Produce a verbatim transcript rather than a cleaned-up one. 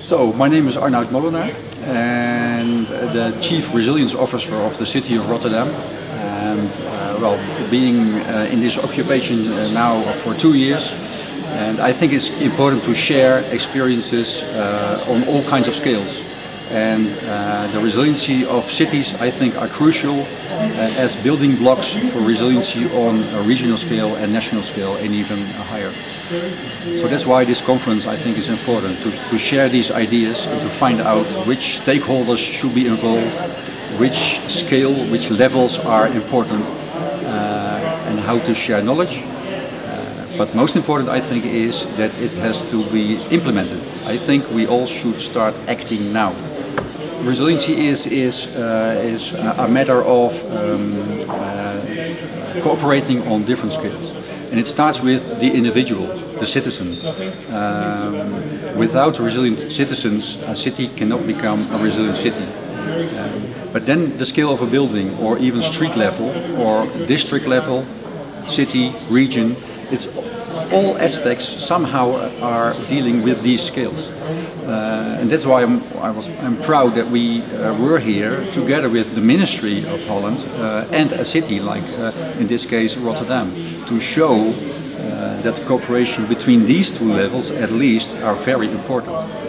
So, my name is Arnoud Molenaar and the Chief Resilience Officer of the City of Rotterdam. And uh, well, being uh, in this occupation uh, now for two years, and I think it's important to share experiences uh, on all kinds of scales. And uh, the resiliency of cities, I think, are crucial uh, as building blocks for resiliency on a regional scale and national scale, and even higher. So that's why this conference, I think, is important, to, to share these ideas and to find out which stakeholders should be involved, which scale, which levels are important, uh, and how to share knowledge. Uh, but most important, I think, is that it has to be implemented. I think we all should start acting now. Resiliency is, is, uh, is a matter of um, uh, cooperating on different scales. And it starts with the individual, the citizen. Um, without resilient citizens, a city cannot become a resilient city. Um, but then the scale of a building, or even street level, or district level, city, region, it's all aspects somehow are dealing with these scales. Uh, and that's why I'm, I was, I'm proud that we uh, were here together with the Ministry of Holland uh, and a city like, uh, in this case, Rotterdam, to show uh, that the cooperation between these two levels at least are very important.